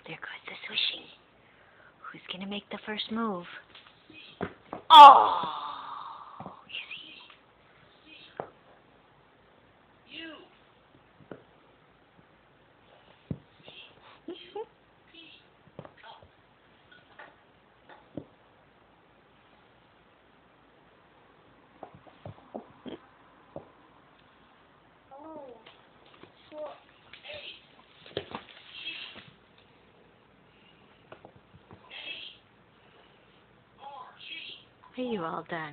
there goes the swishing. Who's going to make the first move? Oh! Easy. Are you all done?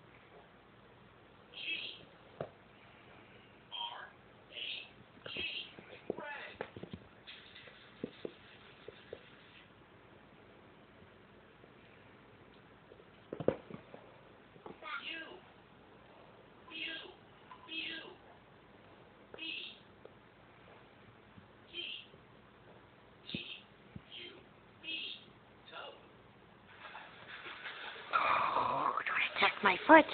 Oh, don't attack my foot.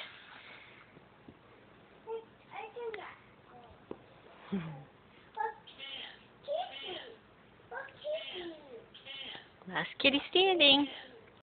Last kitty standing.